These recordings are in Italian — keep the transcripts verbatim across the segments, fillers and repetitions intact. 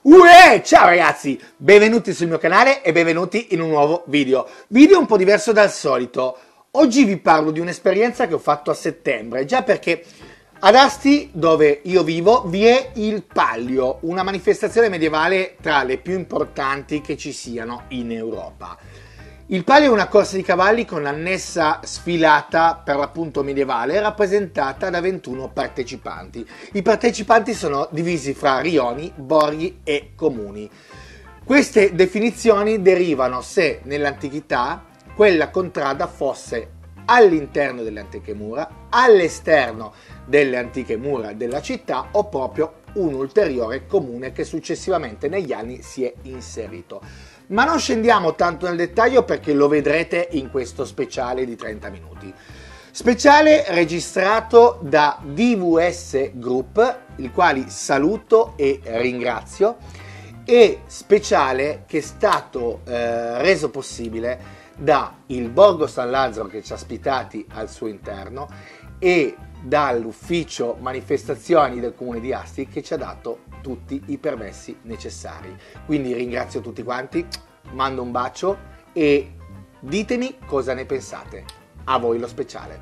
Uè! Ciao ragazzi, benvenuti sul mio canale e benvenuti in un nuovo video. Video un po' diverso dal solito. Oggi vi parlo di un'esperienza che ho fatto a settembre, già perché ad Asti, dove io vivo, vi è il Palio, una manifestazione medievale tra le più importanti che ci siano in Europa. Il Palio è una corsa di cavalli con annessa sfilata per l'appunto medievale rappresentata da ventuno partecipanti. I partecipanti sono divisi fra rioni, borghi e comuni. Queste definizioni derivano se nell'antichità quella contrada fosse all'interno delle antiche mura, all'esterno delle antiche mura della città o proprio un ulteriore comune che successivamente negli anni si è inserito. Ma non scendiamo tanto nel dettaglio perché lo vedrete in questo speciale di trenta minuti. Speciale registrato da D V S Group, il quale saluto e ringrazio, e speciale che è stato eh, reso possibile da il Borgo San Lazzaro che ci ha ospitati al suo interno e dall'ufficio manifestazioni del comune di Asti che ci ha dato tutti i permessi necessari. Quindi ringrazio tutti quanti, mando un bacio e ditemi cosa ne pensate. A voi lo speciale.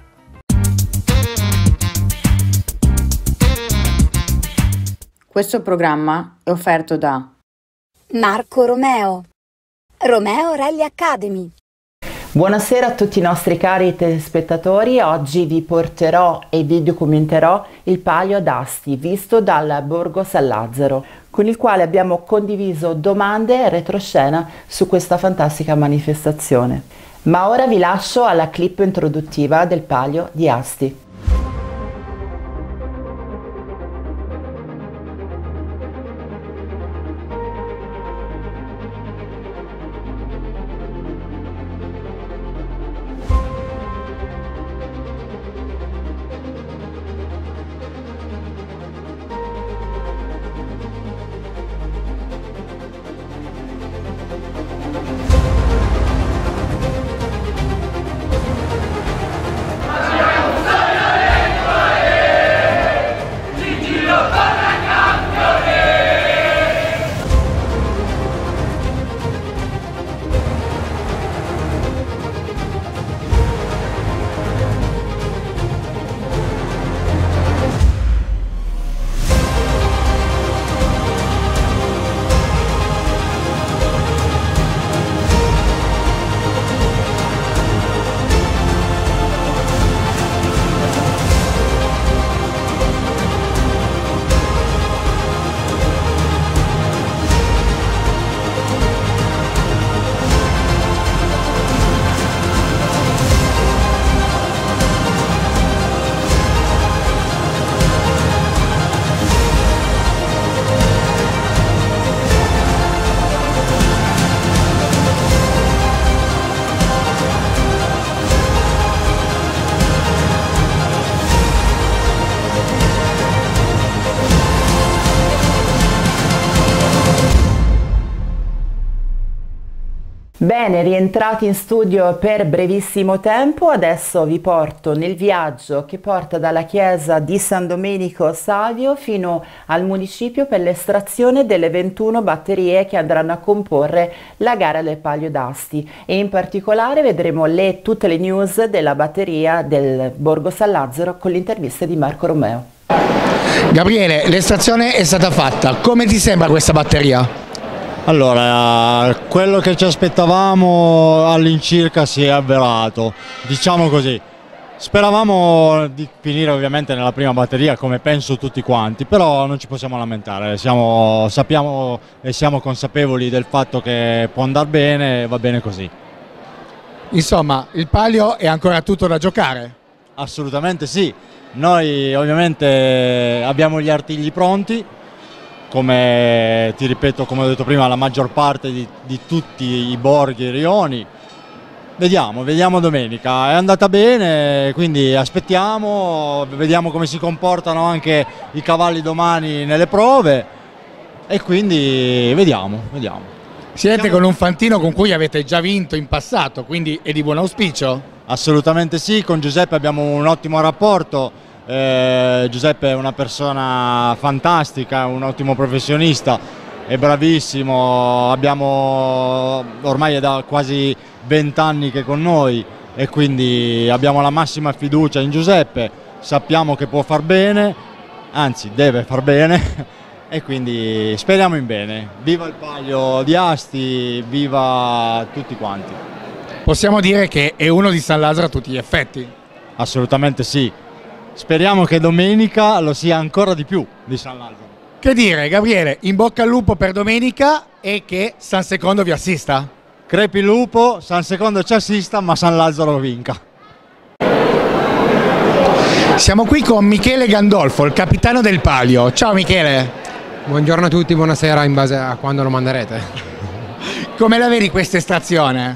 Questo programma è offerto da Marco Romeo, Romeo Rally Academy. Buonasera a tutti i nostri cari telespettatori, oggi vi porterò e vi documenterò il Palio ad Asti visto dal Borgo San Lazzaro, con il quale abbiamo condiviso domande e retroscena su questa fantastica manifestazione. Ma ora vi lascio alla clip introduttiva del Palio di Asti. Bene, rientrati in studio per brevissimo tempo, adesso vi porto nel viaggio che porta dalla chiesa di San Domenico Savio fino al municipio per l'estrazione delle ventuno batterie che andranno a comporre la gara del Palio d'Asti e in particolare vedremo le, tutte le news della batteria del Borgo San Lazzaro con l'intervista di Marco Romeo. Gabriele, l'estrazione è stata fatta, come ti sembra questa batteria? Allora, quello che ci aspettavamo all'incirca si è avverato, diciamo così. Speravamo di finire ovviamente nella prima batteria come penso tutti quanti, però non ci possiamo lamentare, siamo, sappiamo e siamo consapevoli del fatto che può andare bene e va bene così. Insomma, il Palio è ancora tutto da giocare? Assolutamente sì, noi ovviamente abbiamo gli artigli pronti. Come ti ripeto, come ho detto prima, la maggior parte di, di tutti i borghi e rioni. Vediamo, vediamo domenica. È andata bene, quindi aspettiamo, vediamo come si comportano anche i cavalli domani nelle prove e quindi vediamo, vediamo. Siete con un fantino con cui avete già vinto in passato, quindi è di buon auspicio? Assolutamente sì, con Giuseppe abbiamo un ottimo rapporto. Eh, Giuseppe è una persona fantastica, un ottimo professionista è bravissimo, abbiamo ormai è da quasi vent'anni che è con noi e quindi abbiamo la massima fiducia in Giuseppe, sappiamo che può far bene, anzi deve far bene e quindi speriamo in bene. Viva il Palio di Asti, viva tutti quanti. Possiamo dire che è uno di San Lazzaro a tutti gli effetti? Assolutamente sì, speriamo che domenica lo sia ancora di più di San Lazzaro. Che dire, Gabriele, in bocca al lupo per domenica e che San Secondo vi assista. Crepi il lupo, San Secondo ci assista, ma San Lazzaro vinca. Siamo qui con Michele Gandolfo, il capitano del Palio. Ciao Michele. Buongiorno a tutti, buonasera in base a quando lo manderete. Come la vedi questa estrazione?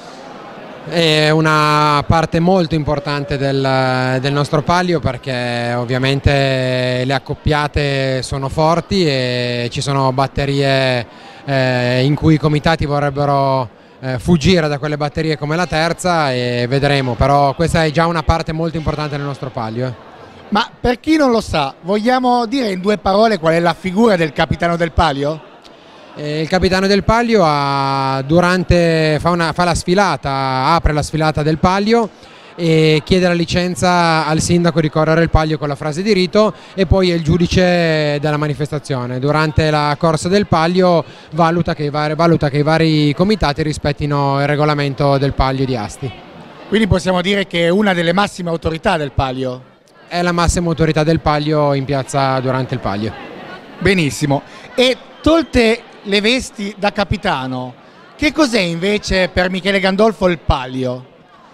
È una parte molto importante del, del nostro Palio perché ovviamente le accoppiate sono forti e ci sono batterie eh, in cui i comitati vorrebbero eh, fuggire da quelle batterie come la terza e vedremo, però questa è già una parte molto importante del nostro Palio. Eh. Ma per chi non lo sa, vogliamo dire in due parole qual è la figura del capitano del Palio? Eh, il capitano del Palio ha, durante, fa, una, fa la sfilata, apre la sfilata del Palio e chiede la licenza al sindaco di correre il Palio con la frase di rito e poi è il giudice della manifestazione. Durante la corsa del Palio valuta che i vari, valuta che i vari comitati rispettino il regolamento del Palio di Asti. Quindi possiamo dire che è una delle massime autorità del Palio? È la massima autorità del Palio in piazza durante il Palio. Benissimo. E tolte le vesti da capitano, che cos'è invece per Michele Gandolfo il Palio?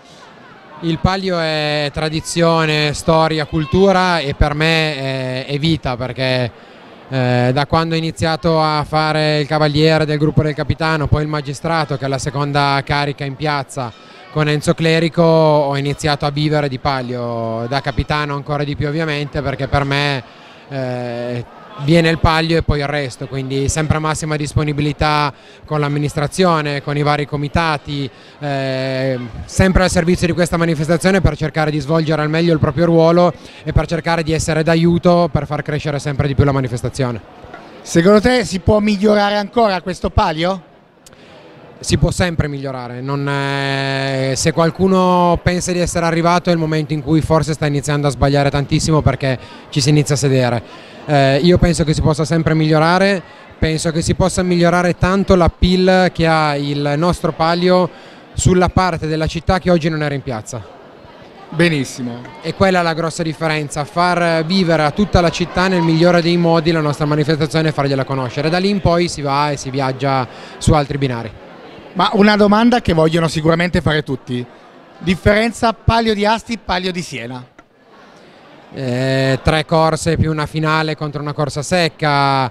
Il Palio è tradizione, storia, cultura e per me è, è vita perché eh, da quando ho iniziato a fare il cavaliere del gruppo del capitano, poi il magistrato che è la seconda carica in piazza con Enzo Clerico, ho iniziato a vivere di Palio, da capitano ancora di più ovviamente perché per me eh, viene il Palio e poi il resto, quindi sempre massima disponibilità con l'amministrazione, con i vari comitati, eh, sempre al servizio di questa manifestazione per cercare di svolgere al meglio il proprio ruolo e per cercare di essere d'aiuto per far crescere sempre di più la manifestazione. Secondo te si può migliorare ancora questo Palio? Si può sempre migliorare, non è... se qualcuno pensa di essere arrivato è il momento in cui forse sta iniziando a sbagliare tantissimo perché ci si inizia a sedere. Eh, io penso che si possa sempre migliorare, penso che si possa migliorare tanto l'appeal che ha il nostro Palio sulla parte della città che oggi non era in piazza. Benissimo. E quella è la grossa differenza, far vivere a tutta la città nel migliore dei modi la nostra manifestazione e fargliela conoscere. Da lì in poi si va e si viaggia su altri binari. Ma una domanda che vogliono sicuramente fare tutti. Differenza Palio di Asti, Palio di Siena? Eh, tre corse più una finale contro una corsa secca,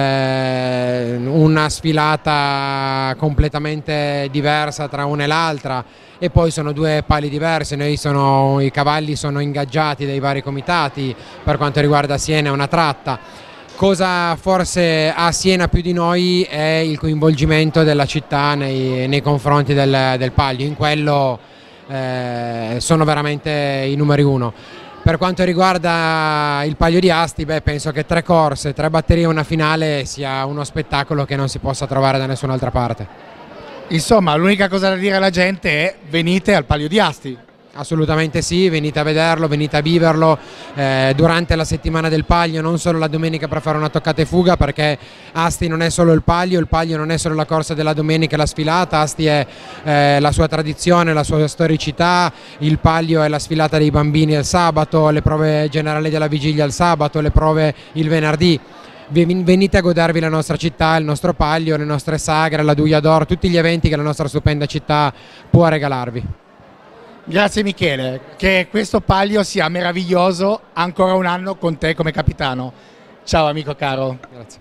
eh, una sfilata completamente diversa tra una e l'altra e poi sono due pali diversi. Noi sono, i cavalli sono ingaggiati dai vari comitati, per quanto riguarda Siena è una tratta. Cosa forse ha Siena più di noi è il coinvolgimento della città nei, nei confronti del, del Palio, in quello eh, sono veramente i numeri uno. Per quanto riguarda il Palio di Asti, beh, penso che tre corse, tre batterie e una finale sia uno spettacolo che non si possa trovare da nessun'altra parte. Insomma, l'unica cosa da dire alla gente è venite al Palio di Asti. Assolutamente sì, venite a vederlo, venite a viverlo eh, durante la settimana del Palio, non solo la domenica per fare una toccata e fuga, perché Asti non è solo il Palio, il Palio non è solo la corsa della domenica e la sfilata, Asti è eh, la sua tradizione, la sua storicità, il Palio è la sfilata dei bambini il sabato, le prove generali della vigilia il sabato, le prove il venerdì. Venite a godervi la nostra città, il nostro Palio, le nostre sagre, la Duia d'Oro, tutti gli eventi che la nostra stupenda città può regalarvi. Grazie Michele, che questo Palio sia meraviglioso ancora un anno con te come capitano. Ciao amico caro. Grazie.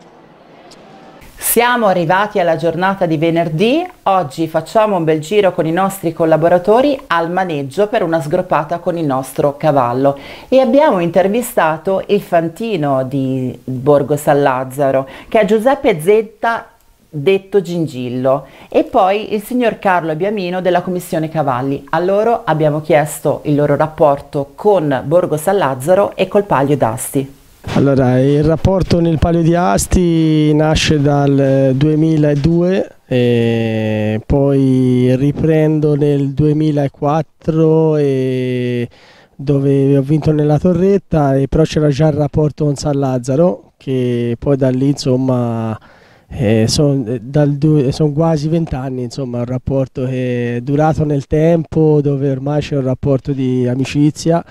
Siamo arrivati alla giornata di venerdì, oggi facciamo un bel giro con i nostri collaboratori al maneggio per una sgroppata con il nostro cavallo e abbiamo intervistato il fantino di Borgo San Lazzaro che è Giuseppe Zetta detto Gingillo e poi il signor Carlo Biamino della commissione cavalli. A loro abbiamo chiesto il loro rapporto con Borgo San Lazzaro e col Palio d'Asti. Allora, il rapporto nel Palio di Asti nasce dal duemiladue, e poi riprendo nel duemilaquattro e dove ho vinto nella torretta, e però c'era già il rapporto con San Lazzaro, che poi da lì insomma eh, sono son quasi vent'anni, insomma, un rapporto che è durato nel tempo, dove ormai c'è un rapporto di amicizia.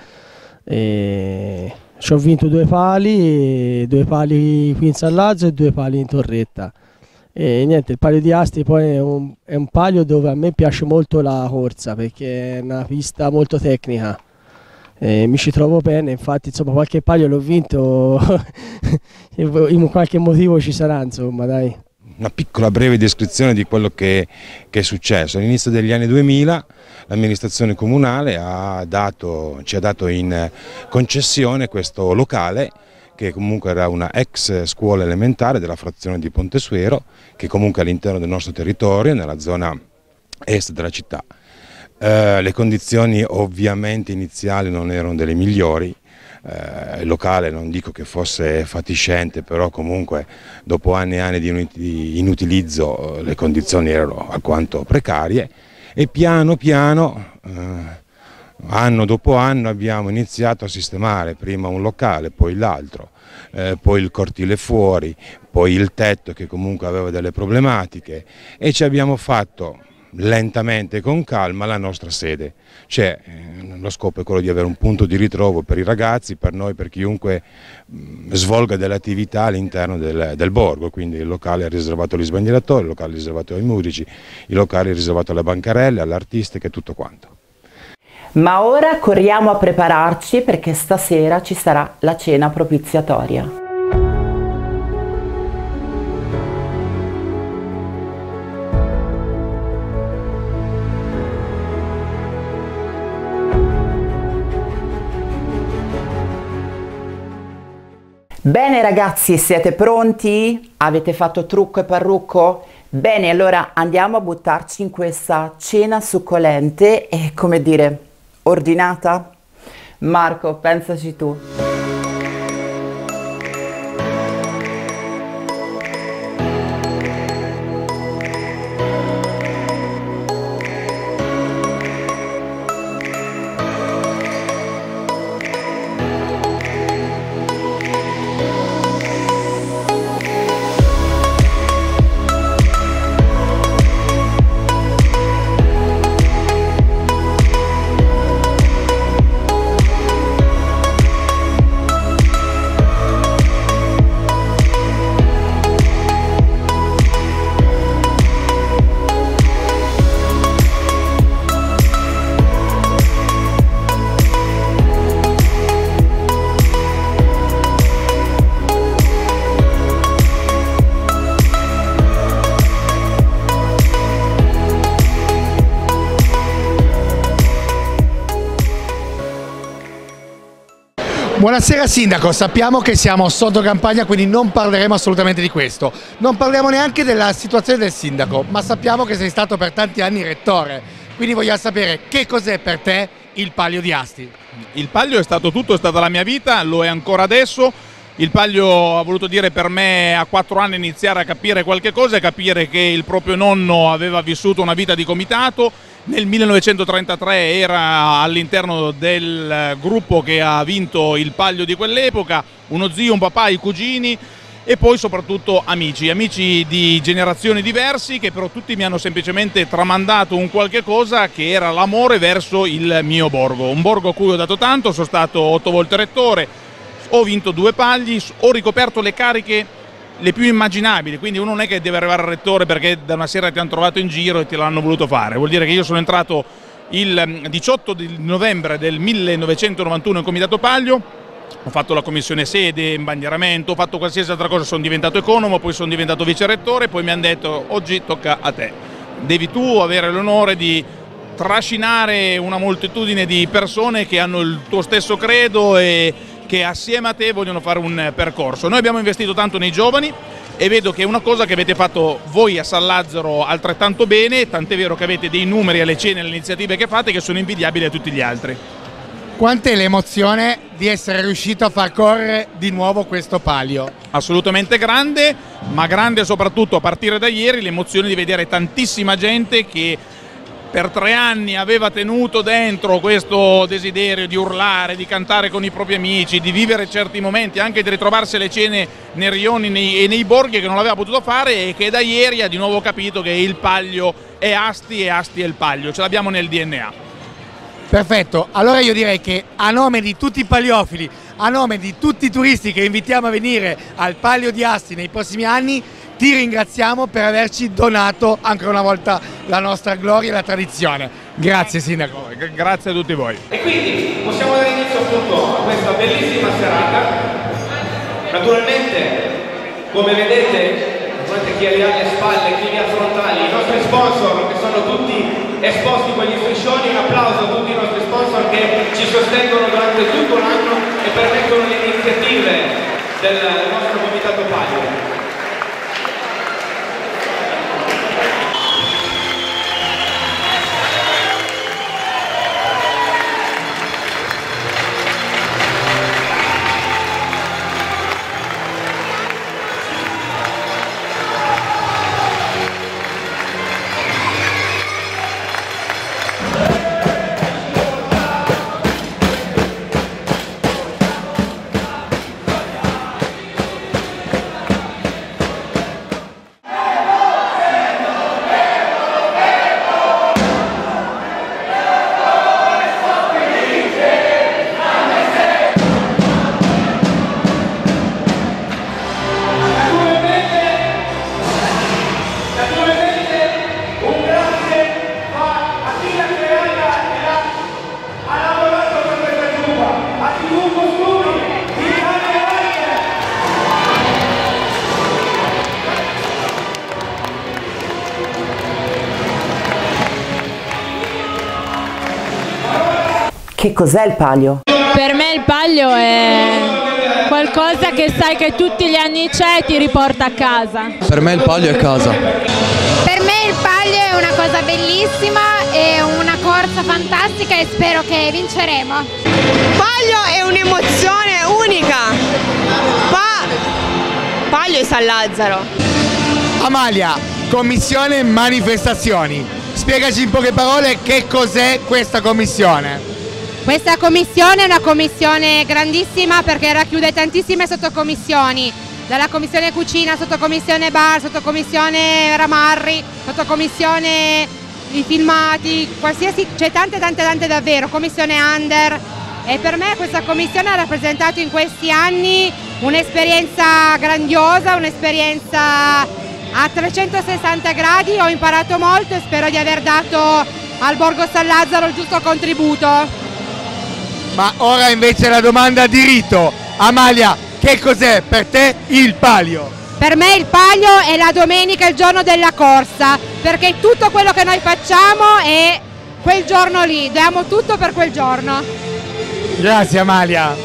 E ci ho vinto due pali, due pali qui in San Lazzaro e due pali in torretta. E niente, il Palio di Asti poi è un, è un palio dove a me piace molto la corsa, perché è una pista molto tecnica. E mi ci trovo bene, infatti insomma qualche palio l'ho vinto, in qualche motivo ci sarà, insomma, dai. Una piccola breve descrizione di quello che, che è successo. All'inizio degli anni duemila l'amministrazione comunale ha dato, ci ha dato in concessione questo locale, che comunque era una ex scuola elementare della frazione di Pontesuero, che comunque all'interno del nostro territorio, nella zona est della città. Eh, le condizioni ovviamente iniziali non erano delle migliori. Eh, il locale non dico che fosse fatiscente, però comunque dopo anni e anni di inutilizzo eh, le condizioni erano alquanto precarie, e piano piano, eh, anno dopo anno, abbiamo iniziato a sistemare prima un locale, poi l'altro, eh, poi il cortile fuori, poi il tetto che comunque aveva delle problematiche, e ci abbiamo fatto lentamente e con calma la nostra sede. Cioè, eh, lo scopo è quello di avere un punto di ritrovo per i ragazzi, per noi, per chiunque mh, svolga delle attività all'interno del, del borgo. Quindi il locale è riservato agli sbandieratori, il locale è riservato ai musici, il locale è riservato alle bancarelle, all'artistica e tutto quanto. Ma ora corriamo a prepararci, perché stasera ci sarà la cena propiziatoria. Bene ragazzi, siete pronti? Avete fatto trucco e parrucco? Bene, allora andiamo a buttarci in questa cena succolente e, come dire, ordinata? Marco, pensaci tu. Buonasera Sindaco, sappiamo che siamo sotto campagna, quindi non parleremo assolutamente di questo. Non parliamo neanche della situazione del Sindaco, ma sappiamo che sei stato per tanti anni rettore, quindi vogliamo sapere che cos'è per te il Palio di Asti. Il Palio è stato tutto, è stata la mia vita, lo è ancora adesso. Il Palio ha voluto dire per me a quattro anni iniziare a capire qualche cosa e capire che il proprio nonno aveva vissuto una vita di comitato. Nel millenovecentotrentatré era all'interno del gruppo che ha vinto il Palio di quell'epoca, uno zio, un papà, i cugini e poi soprattutto amici, amici di generazioni diversi che però tutti mi hanno semplicemente tramandato un qualche cosa che era l'amore verso il mio borgo, un borgo a cui ho dato tanto, sono stato otto volte rettore, ho vinto due pagli, ho ricoperto le cariche le più immaginabili, quindi uno non è che deve arrivare al rettore perché da una sera ti hanno trovato in giro e te l'hanno voluto fare, vuol dire che io sono entrato il diciotto di novembre del millenovecentonovantuno in Comitato Palio, ho fatto la commissione sede, imbandieramento, ho fatto qualsiasi altra cosa, sono diventato economo, poi sono diventato vice rettore, poi mi hanno detto oggi tocca a te, devi tu avere l'onore di trascinare una moltitudine di persone che hanno il tuo stesso credo e che assieme a te vogliono fare un percorso. Noi abbiamo investito tanto nei giovani e vedo che è una cosa che avete fatto voi a San Lazzaro altrettanto bene, tant'è vero che avete dei numeri alle cene e alle iniziative che fate che sono invidiabili a tutti gli altri. quant'è l'emozione di essere riuscito a far correre di nuovo questo palio? Assolutamente grande, ma grande soprattutto a partire da ieri l'emozione di vedere tantissima gente che per tre anni aveva tenuto dentro questo desiderio di urlare, di cantare con i propri amici, di vivere certi momenti, anche di ritrovarsi alle cene nei rioni nei, e nei borghi che non aveva potuto fare, e che da ieri ha di nuovo capito che il Palio è Asti e Asti è il Palio, ce l'abbiamo nel D N A. Perfetto, allora io direi che a nome di tutti i paliofili, a nome di tutti i turisti che invitiamo a venire al Palio di Asti nei prossimi anni, ti ringraziamo per averci donato ancora una volta la nostra gloria e la tradizione. Grazie Sindaco. Grazie a tutti voi. E quindi possiamo dare inizio appunto a questa bellissima serata. Naturalmente, come vedete, naturalmente chi è alle spalle, chi è frontali, i nostri sponsor che sono tutti esposti con gli striscioni, un applauso a tutti i nostri sponsor che ci sostengono durante tutto l'anno e permettono le iniziative del nostro Comitato Palio. Che cos'è il Palio? Per me il Palio è qualcosa che sai che tutti gli anni c'è e ti riporta a casa. Per me il Palio è casa. Per me il Palio è una cosa bellissima, è una corsa fantastica e spero che vinceremo. Palio è un'emozione unica. Pa Palio e San Lazzaro. Amalia, commissione manifestazioni. Spiegaci in poche parole che cos'è questa commissione. Questa commissione è una commissione grandissima perché racchiude tantissime sottocommissioni, dalla commissione cucina, sottocommissione bar, sottocommissione ramarri, sottocommissione i filmati, qualsiasi, c'è tante tante tante davvero, commissione under, e per me questa commissione ha rappresentato in questi anni un'esperienza grandiosa, un'esperienza a trecentosessanta gradi, ho imparato molto e spero di aver dato al Borgo San Lazzaro il giusto contributo. Ma ora invece la domanda di rito. Amalia, che cos'è per te il Palio? Per me il Palio è la domenica, il giorno della corsa, perché tutto quello che noi facciamo è quel giorno lì, diamo tutto per quel giorno. Grazie Amalia.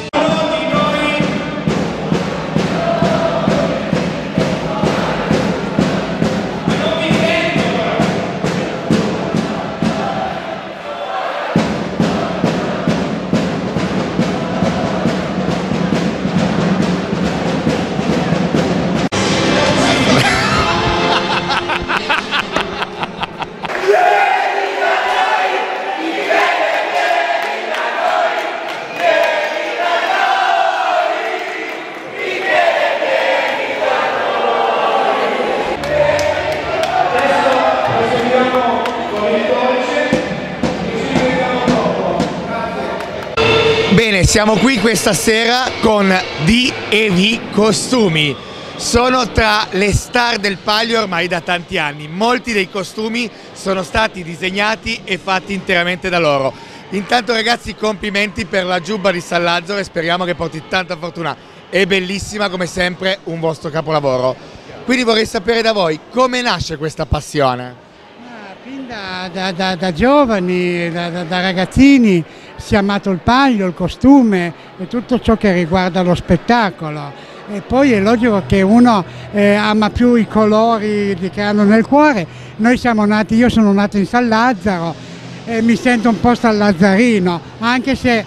Bene, siamo qui questa sera con D e V Costumi. Sono tra le star del Palio ormai da tanti anni. Molti dei costumi sono stati disegnati e fatti interamente da loro. Intanto ragazzi, complimenti per la giubba di San Lazzaro e speriamo che porti tanta fortuna. È bellissima come sempre, un vostro capolavoro. Quindi vorrei sapere da voi come nasce questa passione. Fin da, da, da, da giovani, da, da, da ragazzini si è amato il Palio, il costume e tutto ciò che riguarda lo spettacolo. E poi è logico che uno eh, ama più i colori che hanno nel cuore. Noi siamo nati, io sono nato in San Lazzaro e mi sento un po' San Lazzarino, anche se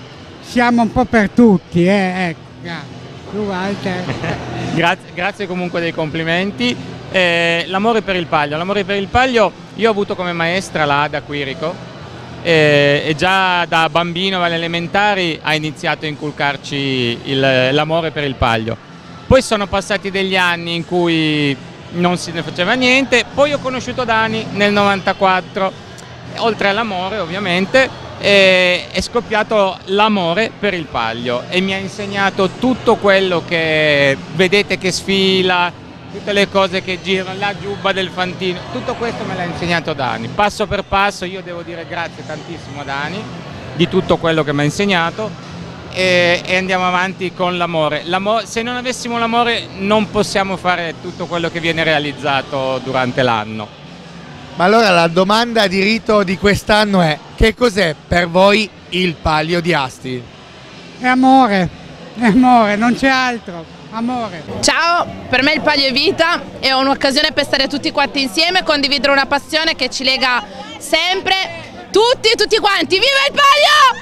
siamo un po' per tutti, eh, ecco, grazie. Tu, Walter? grazie, grazie comunque dei complimenti. Eh, l'amore per il Paglio, l'amore per il Paglio io ho avuto come maestra la Ada Quirico eh, e già da bambino alle elementari ha iniziato a inculcarci l'amore per il Paglio. Poi sono passati degli anni in cui non si ne faceva niente, poi ho conosciuto Dani nel novantaquattro, oltre all'amore ovviamente è, è scoppiato l'amore per il Paglio e mi ha insegnato tutto quello che vedete che sfila, tutte le cose che girano, la giubba del Fantino, tutto questo me l'ha insegnato Dani, passo per passo. Io devo dire grazie tantissimo a Dani di tutto quello che mi ha insegnato e, e andiamo avanti con l'amore. Se non avessimo l'amore non possiamo fare tutto quello che viene realizzato durante l'anno. Ma allora la domanda di rito di quest'anno è: che cos'è per voi il Palio di Asti? È amore, è amore, non c'è altro, amore. Ciao, per me il Palio è vita, è un'occasione per stare tutti quanti insieme e condividere una passione che ci lega sempre, tutti e tutti quanti. Viva il Palio!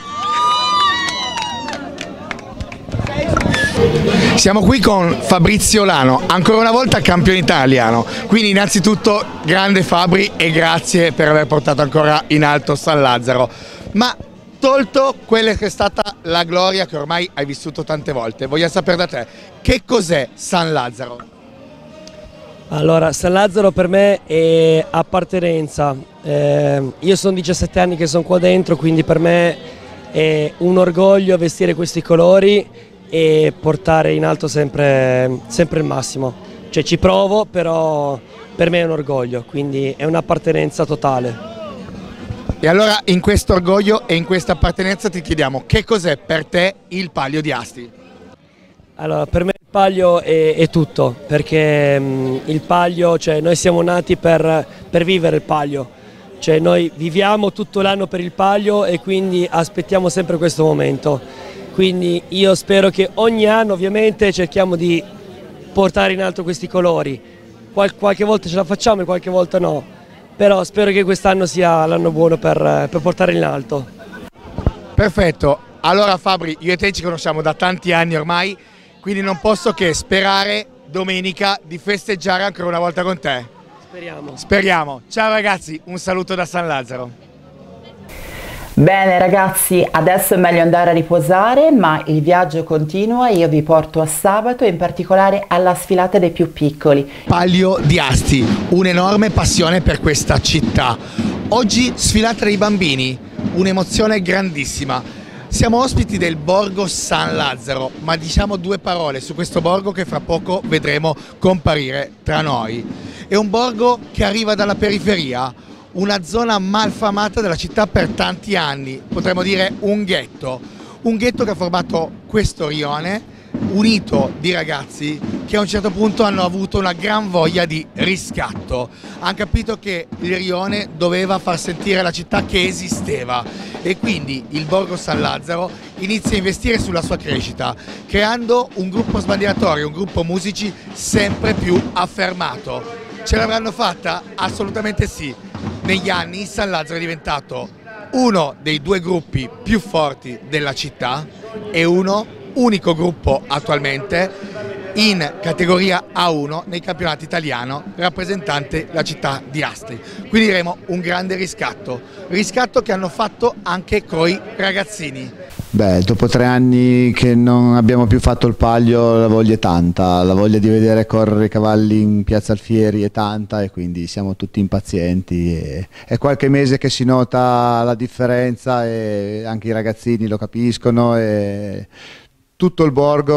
Siamo qui con Fabrizio Lano, ancora una volta campione italiano, quindi innanzitutto grande Fabri e grazie per aver portato ancora in alto San Lazzaro. Ma tolto quella che è stata la gloria che ormai hai vissuto tante volte, voglio sapere da te, che cos'è San Lazzaro? Allora, San Lazzaro per me è appartenenza, eh, io sono diciassette anni che sono qua dentro, quindi per me è un orgoglio vestire questi colori e portare in alto sempre, sempre il massimo. Cioè ci provo, però per me è un orgoglio, quindi è un'appartenenza totale. E allora in questo orgoglio e in questa appartenenza ti chiediamo che cos'è per te il Palio di Asti? Allora, per me il Palio è, è tutto, perché mh, il Palio, cioè noi siamo nati per, per vivere il Palio, cioè noi viviamo tutto l'anno per il Palio e quindi aspettiamo sempre questo momento. Quindi io spero che ogni anno ovviamente cerchiamo di portare in alto questi colori, Qual qualche volta ce la facciamo e qualche volta no, però spero che quest'anno sia l'anno buono per, per portare in alto. Perfetto, allora Fabri, io e te ci conosciamo da tanti anni ormai, quindi non posso che sperare domenica di festeggiare ancora una volta con te. Speriamo. Speriamo. Ciao ragazzi, un saluto da San Lazzaro. Bene ragazzi, adesso è meglio andare a riposare, ma il viaggio continua e io vi porto a sabato, in particolare alla sfilata dei più piccoli. Palio di Asti, un'enorme passione per questa città. Oggi sfilata dei bambini, un'emozione grandissima. Siamo ospiti del borgo San Lazzaro, ma diciamo due parole su questo borgo che fra poco vedremo comparire tra noi. È un borgo che arriva dalla periferia, una zona malfamata della città per tanti anni, potremmo dire un ghetto, un ghetto che ha formato questo rione unito di ragazzi che a un certo punto hanno avuto una gran voglia di riscatto, hanno capito che il rione doveva far sentire la città che esisteva e quindi il borgo San Lazzaro inizia a investire sulla sua crescita, creando un gruppo sbandieratorio, un gruppo musici sempre più affermato. Ce l'avranno fatta? Assolutamente sì. Negli anni San Lazzaro è diventato uno dei due gruppi più forti della città e uno, unico gruppo attualmente, in categoria A uno nei campionati italiano, rappresentante la città di Asti. Quindi diremo un grande riscatto, riscatto che hanno fatto anche coi ragazzini. Beh, dopo tre anni che non abbiamo più fatto il Palio la voglia è tanta, la voglia di vedere correre i cavalli in Piazza Alfieri è tanta e quindi siamo tutti impazienti. E è qualche mese che si nota la differenza e anche i ragazzini lo capiscono e tutto il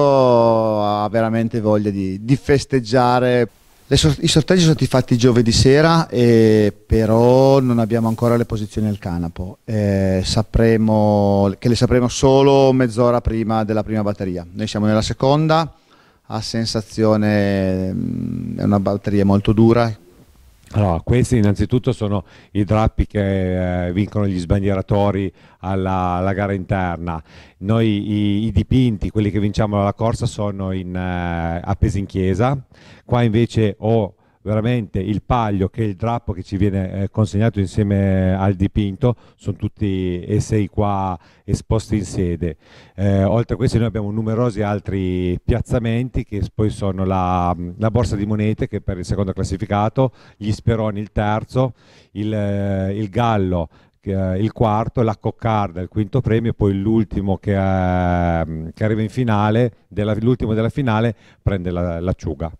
borgo ha veramente voglia di, di festeggiare. Le so I sorteggi sono stati fatti giovedì sera, e però non abbiamo ancora le posizioni al canapo, eh, sapremo, che le sapremo solo mezz'ora prima della prima batteria. Noi siamo nella seconda, a sensazione è una batteria molto dura. Allora, questi innanzitutto sono i drappi che eh, vincono gli sbandieratori alla, alla gara interna. Noi i, i dipinti, quelli che vinciamo alla corsa, sono in, eh, appesi in chiesa. Qua invece o veramente il palio che il drappo che ci viene eh, consegnato insieme al dipinto, sono tutti e sei qua esposti in sede. Eh, oltre a questi noi abbiamo numerosi altri piazzamenti che poi sono la, la borsa di monete che per il secondo classificato, gli speroni il terzo, il, eh, il gallo il quarto, la coccarda il quinto premio, e poi l'ultimo che, eh, che arriva in finale, della, l'ultimo della finale prende la, l'acciuga.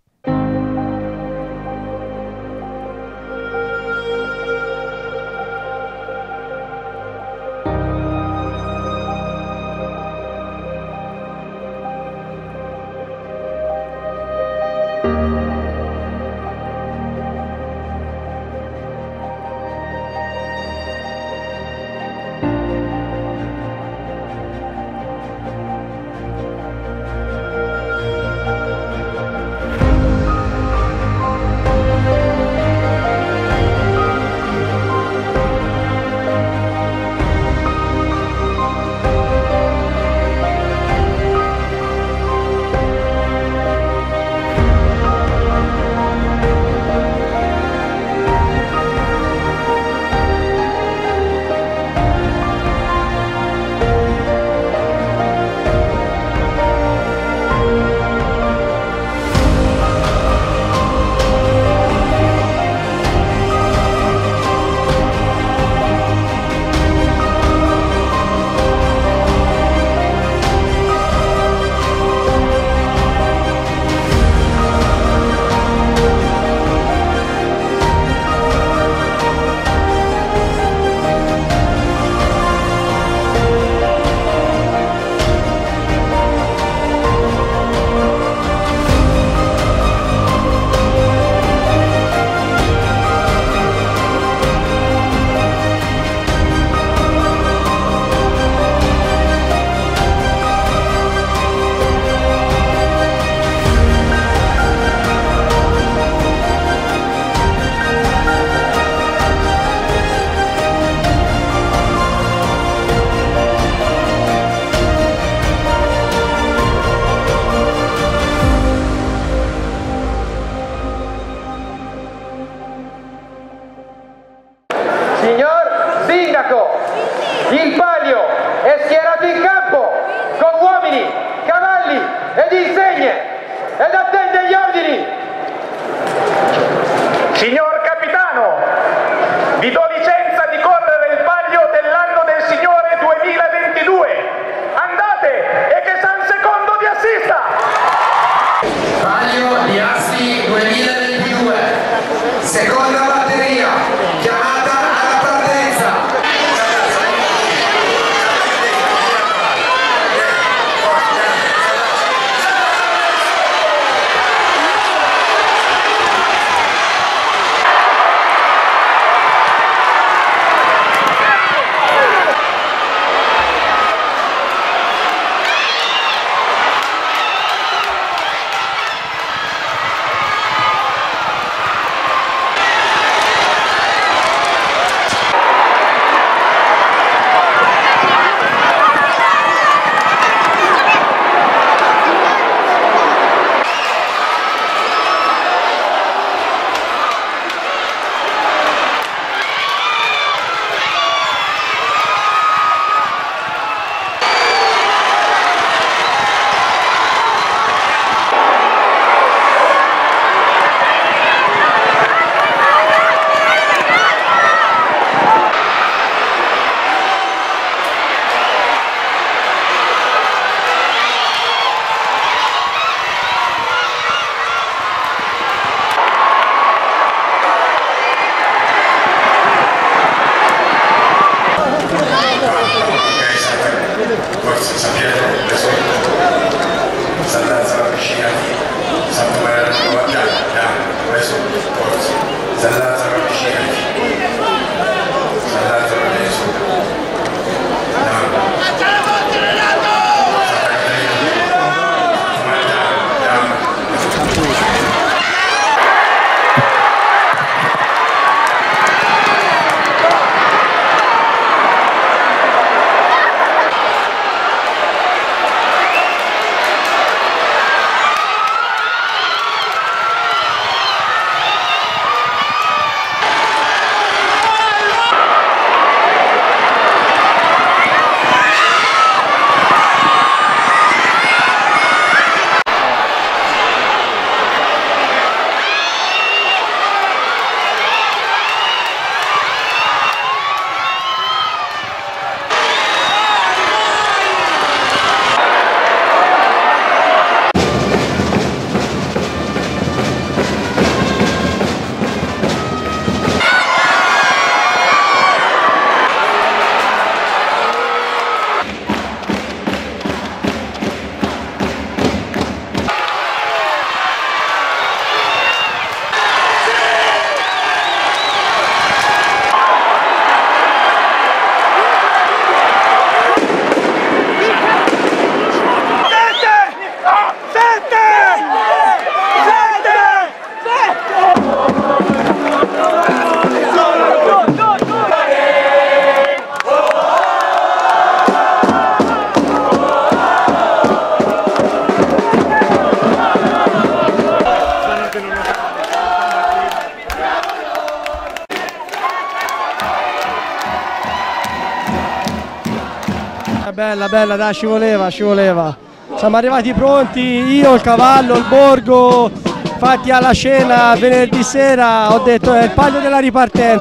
Il palio è schierato in campo con uomini, cavalli ed insegne ed attende gli ordini. Signor capitano, vi do licenza di correre il palio dell'anno del Signore duemilaventidue. Andate e che San Secondo vi assista. Palio di Asti duemilaventidue, seconda batteria, chiamata alla partenza. bella, bella, dai, ci voleva, ci voleva. Siamo arrivati pronti, io, il cavallo, il borgo, fatti alla cena venerdì sera, ho detto è il palio della ripartenza.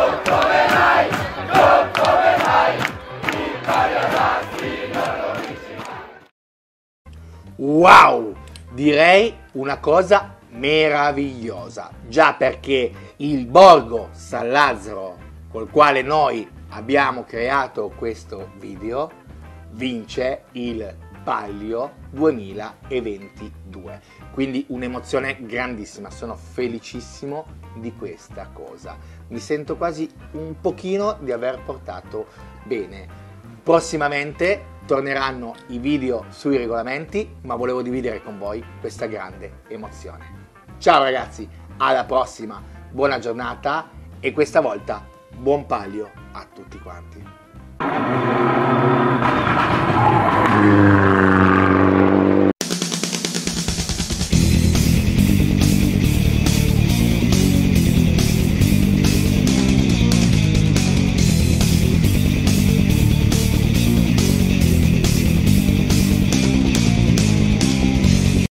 Wow, direi una cosa meravigliosa, già perché il borgo San Lazzaro col quale noi abbiamo creato questo video vince il Palio duemilaventidue, quindi un'emozione grandissima, sono felicissimo di questa cosa, mi sento quasi un pochino di aver portato bene. Prossimamente torneranno i video sui regolamenti, ma volevo dividere con voi questa grande emozione. Ciao ragazzi, alla prossima, buona giornata e questa volta buon palio a tutti quanti.